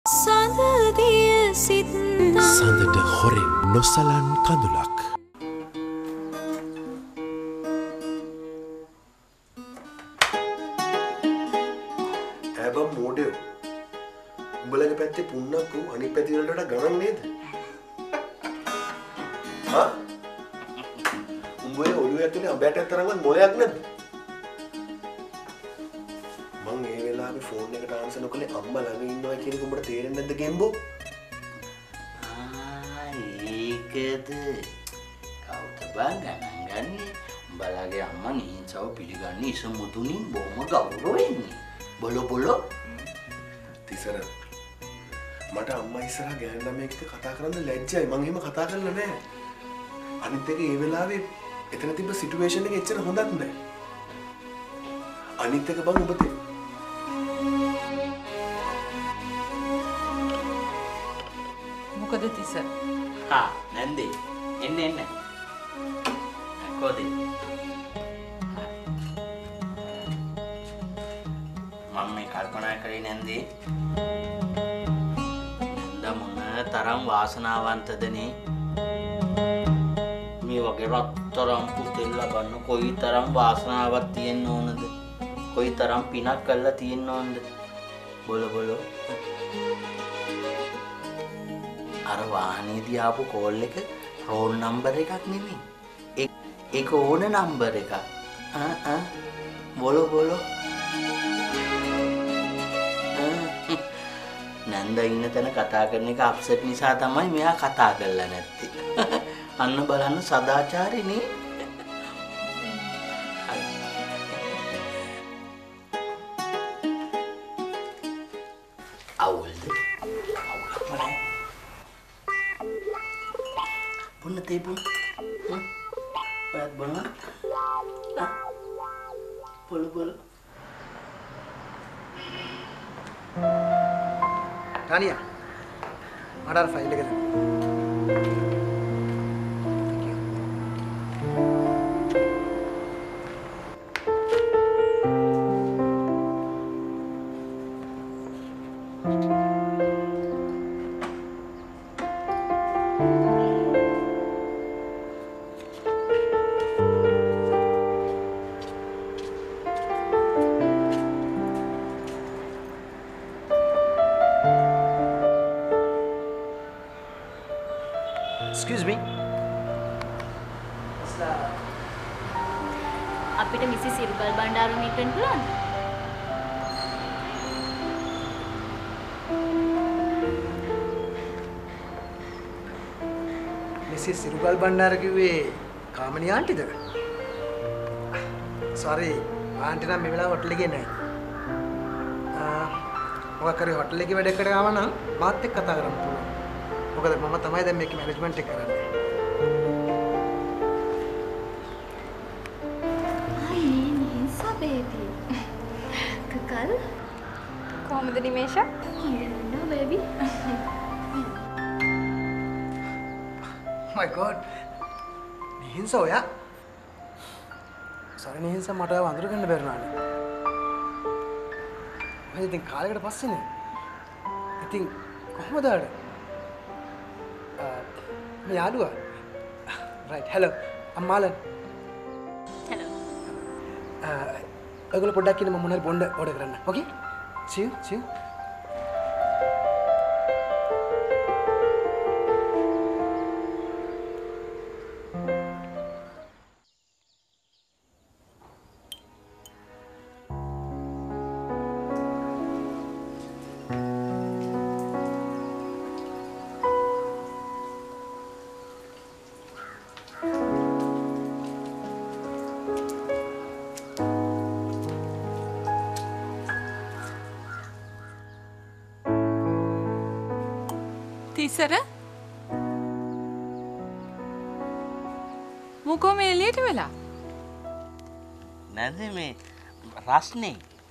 සඳට හොරෙන් නොසලන් කඳුලක්. ඇබම් මෝඩයෝ උඹලගේ පැත්තේ පුන්නක් වූ අනිත් පැති වලට ගණන් නේද? හා? උඹේ ඔළුව ඇතුලේ අඹයට තරම්වත් මොලයක් නැද්ද? මං ඒ වෙලාවේ ෆෝන් එකට ආන්සර් නොකලේ අම්මා ළඟ ඉන්නවා කියන එක උඹට තේරෙන්නේ නැද්ද ගෙම්බෝ? ඒකද කවුද බං ගණන් ගන්නේ? උඹලගේ අම්මා නිහින්සව පිළිගන්නේ ඉස මුතුනින් බොහොම ගෞරවයෙන්. බොලො තිසර මට අම්මා ඉස්සරහා ගෑනු ළමයෙක් එක්ක කතා කරන්න ලැජ්ජයි. මං එහෙම කතා කරලා නැහැ. අනිත් එක ඒ වෙලාවේ එතන තිබ්බ සිටුේෂන් එක එච්චර හොඳත් නැහැ. අනිත් එක බං ඔබ මොකද තිසර? හා නැන්දේ එන්න කොහොද? මම මේ කල්පනා කරේ නැන්දේ මොන තරම් වාසනාවන්තදනේ මේ වගේ රත්තරම් පුතෙල් ලබන්න කොයි තරම් වාසනාවක් තියෙන්න ඕනද? කොයි තරම් පිනක් කරලා තියෙන්න ඕනද? බොල අර වාහනේදී ආපු කෝල් එක රෝල් නම්බර් එකක් නෙමෙයි. ඒක ඕන නම්බර් එකක්. බොල නන්ද ඉන්න තැන කතා කරන එක අප්සෙට් නිසා තමයි මෙයා කතා කරලා නැත්තේ. අන්න බලන්න සදාචාරිනේ. අවුල්ද? අවුලක් නෑ. පුන්න තේපුන්. ඔයත් බලන්න. බොල. Tania, ada file එක දෙන්න. Excuse me. අපිට මිසිස් සිරුකල් බණ්ඩාරු මීට් වෙන්න පුළුවන්ද? මිසිස් සිරුකල් බණ්ඩාර කිව්වේ කාමනී ආන්ටිද? sorry ආන්ටි නම් මේ වෙලාව හොටල් එකේ නැහැ. මොකක් කරේ හොටල් එකේ වැඩකට ආව නම් මාත් එක්ක කතා කරන්න පුළුවන්. මොකද මම තමයි දැන් මේක මැනේජ්මන්ට් එක කරන්නේ. අයියේ නිහින්සා බේබි. කකල් කොහමද නිමේෂා? හොඳ බේබි. my god. නිහින්සා ඔයා. sorry නිහින්සා මට වඳුර ගන්න බැරුණානේ. මම ඉතින් කාලයකට පස්සේනේ. ඉතින් කොහමද ආඩ? මේ යාළුවා. right hello. I'm Malan. hello. ඔයගොල්ලෝ පොඩ්ඩක් ඉන්න මම මොනවා හරි බොන්න ඕඩර් කරන්න. okay? see you. තිසර මොකෝ මේ එළියට වෙලා? නැන්ද මේ රස්නේ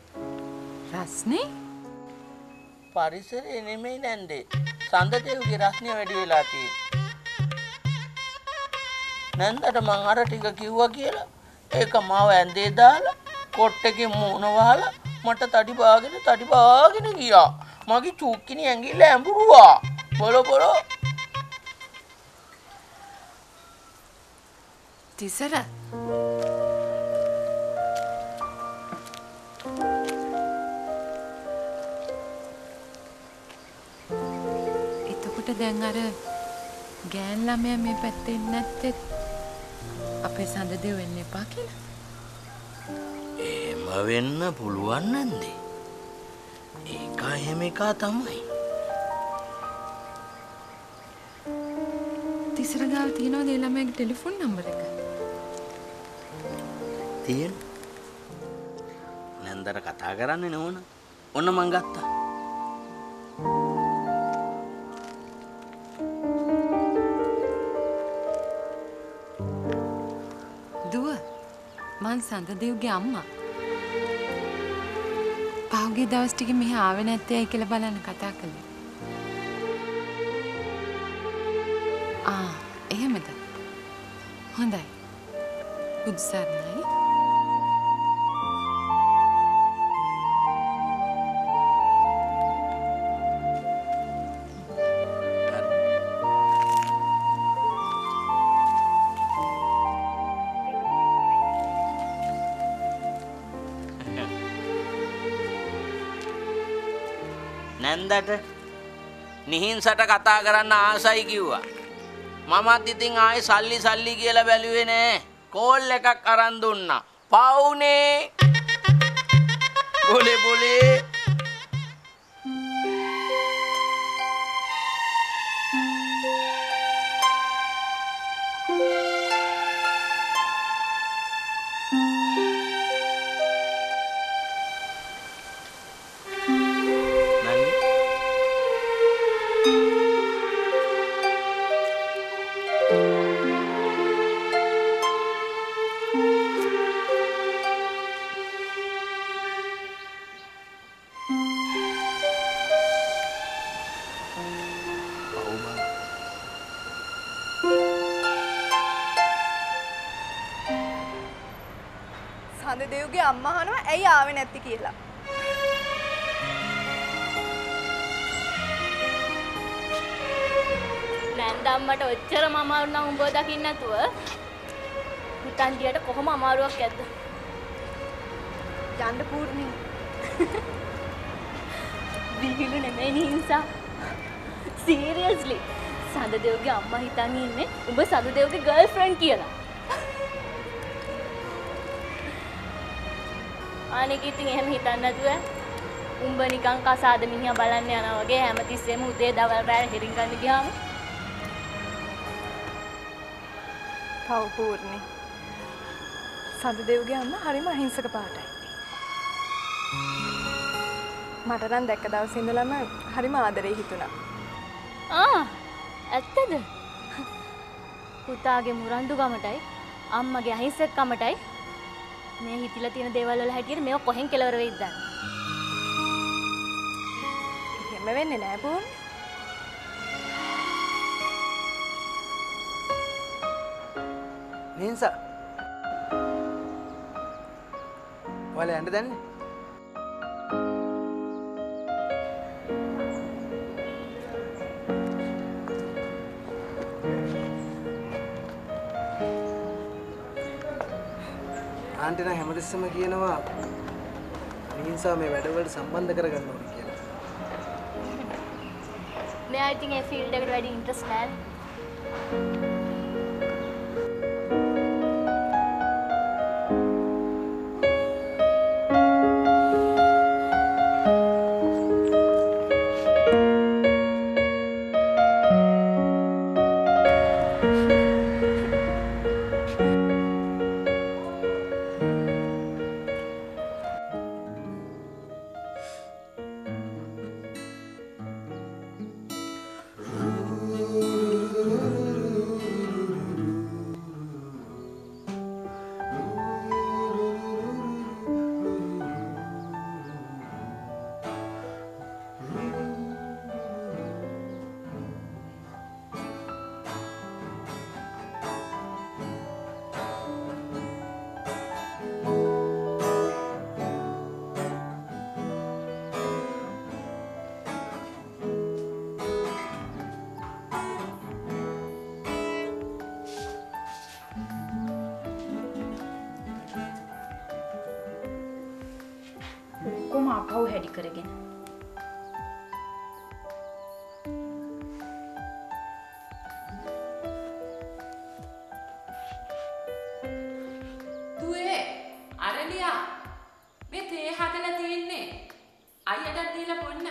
පරිසරේ නෙමෙයි නැන්දේ. සඳදේව්ගේ රස්නේ වැඩි වෙලා තියෙන්නේ. නැන්දට මං අර ටික කිව්වා කියලා ඒක මාව ඇඳේ දාලා කොට්ටකින් මූණ වහලා මට තඩි බාගෙන ගියා. මගේ චූක්කිනි ඇඟිල්ල ඇඹුරුවා. බොලෝ. තිසර එතකොට දැන් අර ගෑන් ළමයා මේ පැත්තේ ඉන්නේ නැත්තේ අපේ සඳ දෙව වෙන්න එපා කියලා. එහෙම වෙන්න පුළුවන් නැන්ද? ඒක එහෙම එක තමයි. තිසර ගාව තියෙනවද ඒ ළමයාගේ ටෙලිෆෝන් නම්බර එක? තියෙන. නැන්දට කතා කරන්නේ නෝන. ඔන්න මං ගත්තා. දුව මං සඳදේව්ගේ අම්මා. පහුගිය දවස් ටිකේ මෙහි ආවේ නැත්තේ ඇයි කියලා බලන්න කතා කළේ. එහෙමද? හොඳයි. බුදු සරණයි. නැන්දට නිහින්සට කතා කරන්න ආසයි කිව්වා. මමත් ඉතින් ආයේ සල්ලි කියලා බැලුවේ නෑ. කෝල් එකක් අරන් දුන්නා. පවුනේ. බොලේ. සඳදේව්ගේ අම්මා අහනවා ඇයි ආවේ නැති කියලා. නැන්ද අම්මට ඔච්චර අමාරු නම් උඹ දකින්න නැතුව හිතන්තියට කොහොම අමාරුවක් ඇද්ද? යන්න පූර්ණේ. විහිළු නෙමෙයි නිහින්සා. සීරියස්ලි. සඳදේව්ගේ අම්මා හිතන් ඉන්නේ උඹ සඳදේව්ගේ ගර්ල්ෆ්‍රෙන්ඩ් කියලා. අනික ඉතින් එහෙම හිතන්න නැතුව උඹ නිකන් කසාද මිනිහා බලන්න යනවා වගේ හැමතිස්සෙම උදේ දවල් රැ හිරින් ගන්න ගියාම පව් පූර්ණේ. සඳදේව්ගේ අම්මා හරිම අහිංසක පාටයි. මට නම් දැක්ක දවසේ ඉඳලම හරිම ආදරේ හිතුණා. ඇත්තද? පුතාගේ මුරණ්ඩු ගමටයි අම්මගේ අහිංසක කමටයි මේ හිතිලා තියෙන දේවල් වල හැටියට මේව කොහෙන් කෙලවර වෙයිද දන්නේ? එහෙම වෙන්නේ නෑ පූර්ණ. නිහින්සා. ඔයාලා යන්න දැන්නේ? ආන්ටි නම් හැමතිස්සෙම කියනවා නිහින්සා මේ වැඩවලට සම්බන්ධ කරගන්න ඕනේ කියලා. මෙයා ඉතින් ඒ ෆීල්ඩ් එකට වැඩි ඉන්ට්‍රස්ට් නැහැ. ඔක්කොම ආපහු හැඩි කරගෙන. දුවේ අරලියා මේ තේ හදලා තියෙන්නේ. අයියටත් දීලා බොන්න.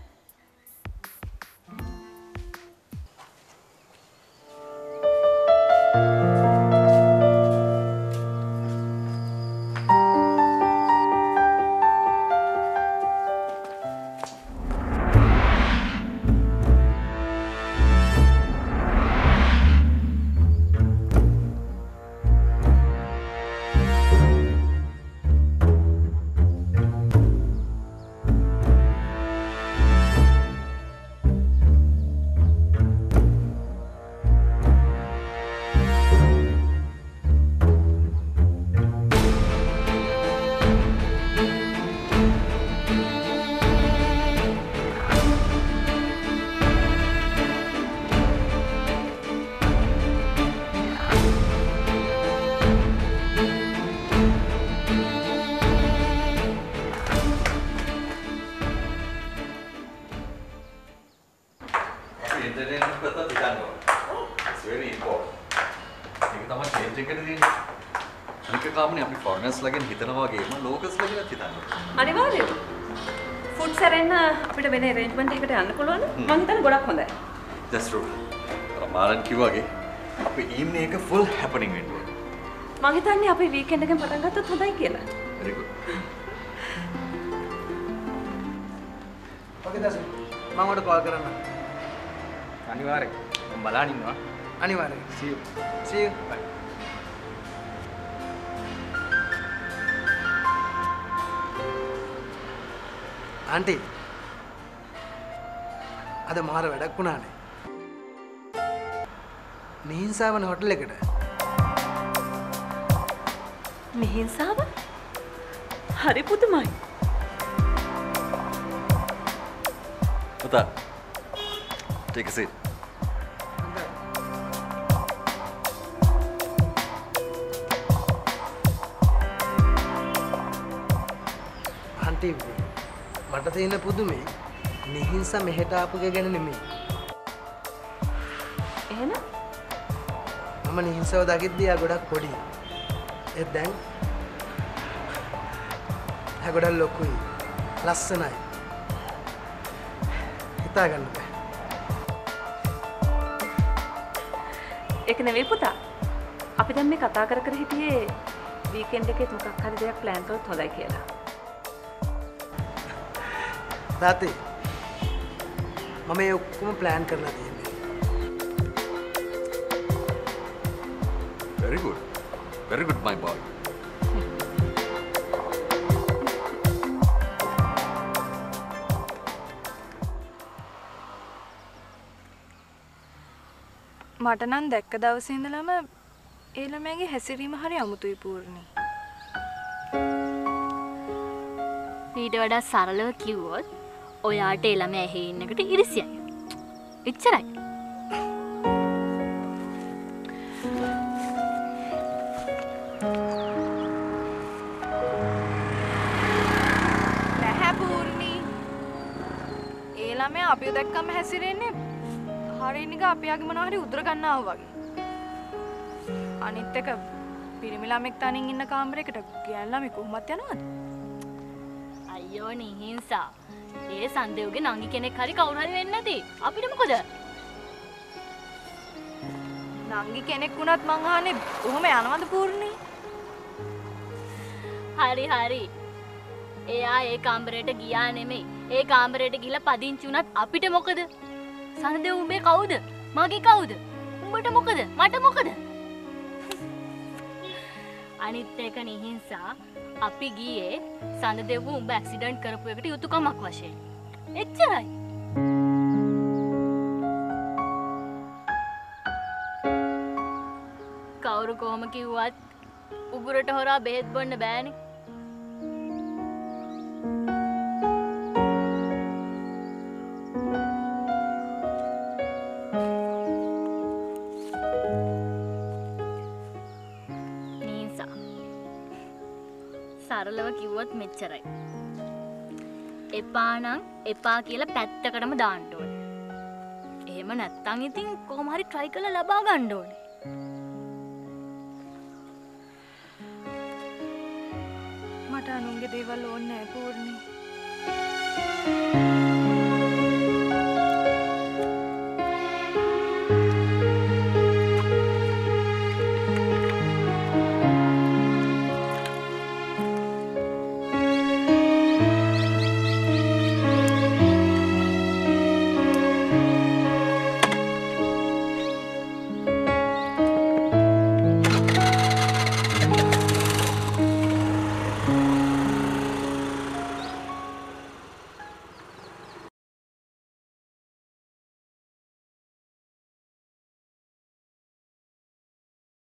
ලගෙන් හිතනවා වගේම ලෝකස් ලගෙන් හිතනවා. අනිවාර්යයෙන්. ෆුඩ් සැරෙන්න අපිට වෙන arrangement එකකට යන්න පුළුවන්. මම හිතන්නේ ගොඩක් හොඳයි. That's true. මාලන් කිව්වාගේ අපේ evening එක full happening වෙන්න ඕනේ. මම හිතන්නේ අපි weekend එකෙන් පටන් ගත්තොත් හොඳයි කියලා. Very good. Okay දස. මම ඔයාලට call කරන්න. අනිවාර්යෙන්. මම බලන් ඉන්නවා. අනිවාර්යෙන්. See you. See you. Bye. Aunty අද මාර වැඩක් වුණානේ. මිහින්සාවන හොටල් එකට. මිහින්සාව? හරි පුදුමයි. පුතා. Take a seat. ආන්ටි මට තියෙන පුදුමේ මිහින්සා මෙහෙට ආපු ගැන නෙමෙයි. එහෙනම් මම නිහින්සව දකිද්දී ආ ගොඩක් පොඩි. ඒත් දැන් ආ ගොඩක් ලොකුයි. ලස්සනයි. හිතා ගන්න බෑ. ඒක නෙවෙයි පුතා. අපි දැන් මේ කතා කර කර හිටියේ වීකෙන්ඩ් එකේ මොකක් හරි දෙයක් ප්ලෑන් කරොත් හොඳයි කියලා. තාත්තේ මම මේ ඔක්කොම ප්ලෑන් කරලා තියෙන්නේ. Very good. Very good my boy. මට නම් දැක්ක දවසේ ඉඳලම ඒ ළමයාගේ හැසිරීම හරි අමුතුයි පූර්ණි. ඊට වඩා සරලව කිව්වොත් ඔයාට ඒ ළමයා ඇහි ඉන්නකට ඉරිසියයි. එච්චරයි. නැහැ පූර්ණි. ඒ ළමයා අපිව දැක්කම හැසිරෙන්නේ හරි නිකන් අපියාගේ මොනවා හරි උදුර ගන්නවා වගේ. අනිත් එක පිරිමි ළමෙක් තනින් ඉන්න කාමරයකට ගෑනු ළමයි කොහොමද යනවද? අයියෝ නිහින්සා. ඒ සන්දේව්ගේ නංගි කෙනෙක් හරි කවුරු හරි වෙන්නේ නැති. අපිට මොකද? නංගි කෙනෙක් වුණත් මං අහන්නේ කොහොම යනවද පූර්ණි? හරි හරි. එයා ඒ කාමරයට ගියා නෙමෙයි. ඒ කාමරයට ගිහලා පදිංචි වුණත් අපිට මොකද? සන්දේව් උඹේ කවුද? මගේ කවුද? උඹට මොකද? මට මොකද? අනිත් එක නිහින්සා අපි ගියේ සඳදෙව්ව උඹ ඇක්සිඩන්ට් කරපු එකට යුතුයකමක් වශයෙන්. එච්චරයි. කවුරු කොහොම කිව්වත් උගුරට හොරා බෙහෙත් බොන්න බෑනේ. සරලව කිව්වොත් මෙච්චරයි. එපා නම් එපා කියලා පැත්තකටම දාන්න ඕනේ. එහෙම නැත්තම් ඉතින් කොහොම හරි try කරලා ලබා ගන්න ඕනේ. මට අනුන්ගේ දේවල් ඕනේ නැහැ පූර්ණි.